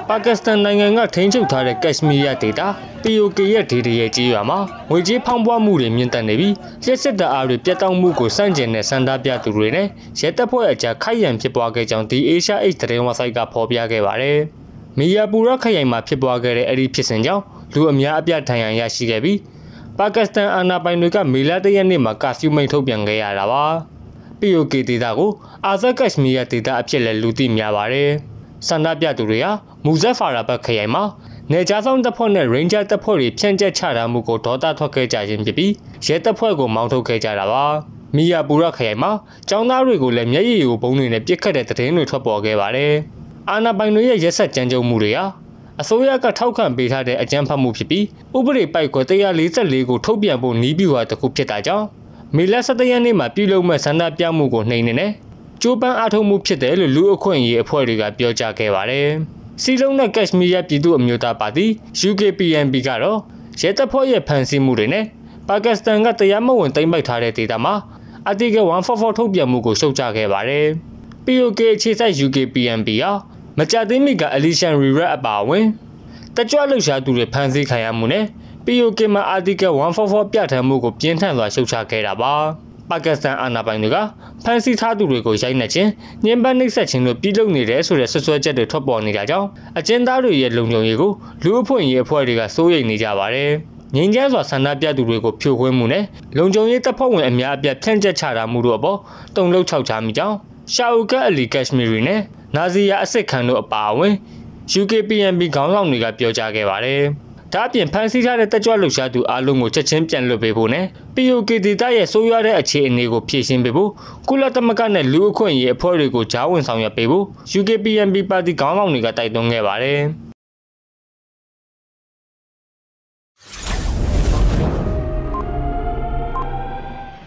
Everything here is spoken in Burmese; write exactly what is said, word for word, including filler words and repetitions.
ပါကစ္စတန်နိုင်ငံကထိန်းချုပ်ထားတဲ့ကက်ရှမီးယားဒေသ P O K ရဲ့ဒေသရဲ့ကြီးရွာမှာငွေကြေးဖောင်းပွားမှုတွေမြင့်တက်နေပြီးလျှက်စစ်တပ်အားတွေပြတ်တောက်မှုကိုစန့်ကျင်တဲ့စန္ဒပြသူတွေနဲ့ရဲတပ်ဖွဲ့အကြားခိုက်ရန်ဖြစ်ပွားခဲ့ကြောင်းဒီ Asia H သတင်းဝက်ဆိုက်ကဖော်ပြခဲ့ပါတယ်။မီယာပူရခရိုင်မှာဖြစ်ပွားခဲ့တဲ့အဲ့ဒီဖြစ်စဉ်ကြောင့်လူအများအပြားဒဏ်ရာရရှိခဲ့ပြီးပါကစ္စတန်အာဏာပိုင်တွေကမေလတရက်နေ့မှာကာဖျူးမိန့်ထုတ်ပြန်ခဲ့ရတာပါ။ P O K ဒေသကိုအာဇက်ကက်ရှမီးယားဒေသအဖြစ်လည်းလူသိများပါတယ်။စန္ဒပြသူတွေဟာမူဇက်ဖာရာဘတ်ခရိုင်မှာနေကြားဆောင်တပ်ဖွဲ့နဲ့ Ranger တပ်ဖွဲ့တွေဖြန့်ကျက်ချထားမှုကိုဒေါသထွက်ခဲ့ကြခြင်းဖြစ်ပြီးရဲတပ်ဖွဲ့ကိုမောင်းထုတ်ခဲ့ကြတာပါ။မီယာပူရခရိုင်မှာကျောင်းသားတွေကိုလည်းမျက်ရည်ကိုဘုံတွေနဲ့ပစ်ခတ်တဲ့သတင်းတွေထွက်ပေါ်ခဲ့ပါတယ်။အာဏာပိုင်တွေရဲ့ရက်စက်ကြမ်းကြုတ်မှုတွေဟာအစိုးရကထောက်ခံပေးထားတဲ့အကြမ်းဖက်မှုဖြစ်ပြီးဥပဒေပိုက်ကွယ်one forty-fourကိုထုတ်ပြန်ဖို့နီးပြူဟာတစ်ခုဖြစ်တာကြောင့်မေလseventeenရက်နေ့မှာပြုလုပ်မဲ့ဆန္ဒပြမှုကိုနှိမ်နေတယ်ကျိုးပန်းအားထုတ်မှုဖြစ်တယ်လို့လူအခွင့်အရေးအဖွဲ့တွေကပြောကြားခဲ့ပါတယ်။စီလုံးနဲ့ကက်ရှမီးယားပြည်သူ့အမျိုးသားပါတီ U K P N P ကတော့ရဲတပ်ဖွဲ့ရဲ့ဖမ်းဆီးမှုတွေနဲ့ပါကစ္စတန်ကတရားမဝင်သိမ်းပိုက်ထားတဲ့ဒေသမှာ Article one forty-four ထုတ်ပြန်မှုကိုရှုတ်ချခဲ့ပါတယ်။ P O K အခြေစိုက် U K P N P ဟာမကြသေးမီကအလီရှန်ရီရက်အပါအဝင်တကြွလှုပ်ရှားသူတွေဖမ်းဆီးခံရမှုနဲ့ P O K မှာ Article one forty-four ပြဋ္ဌာန်းမှုကိုပြင်းထန်စွာရှုတ်ချခဲ့တာပါ။ပါကစ္စတန်အာဏာပိုင်တွေကဖမ်းဆီးထားသူတွေကိုရိုက်နှက်ခြင်း၊ညှဉ်းပန်းနှိပ်စက်ခြင်းတို့ပြုလုပ်နေတယ်ဆိုတဲ့ဆွဆွဲချက်တွေထွက်ပေါ်နေတာကြောင့်အကျဉ်းသားတွေရဲ့လုံခြုံရေးကိုလူအဖွင့်ရေးအဖွဲ့တွေကစိုးရိမ်နေကြပါတယ်။ငြိမ်းချမ်းစွာဆန္ဒပြသူတွေကိုဖြိုခွင်းမှုနဲ့လုံခြုံရေးတပ်ဖွဲ့ဝင်အများအပြားဖြန့်ကျက်ချထားမှုတို့အပေါ်တုံ့လှုပ်ခြောက်ခြားမိကြောင်းရှာအူကတ်အလီကက်ရှမီရီနဲ့နာဇီယာအစ်စ်ခန်တို့အပါအဝင် U K P N P ခေါင်းဆောင်တွေကပြောကြားခဲ့ပါတယ်။ဒါအပြင်ဖမ်းဆီးထားတဲ့တက်ကြွလှုပ်ရှားသူအားလုံးကိုချက်ချင်းပြန်လွှတ်ပေးဖို့နဲ့ P O K ဒေသရဲ့ဆိုးရွားတဲ့အခြေအနေကိုဖြေရှင်းပေးဖို့ကုလသမဂ္ဂနဲ့လူ့အခွင့်အရေးအဖွဲ့တွေကိုကြားဝင်ဆောင်ရွက်ပေးဖို့ U K P N P ပါတီခေါင်းဆောင်တွေကတိုက်တွန်းခဲ့ပါတယ်။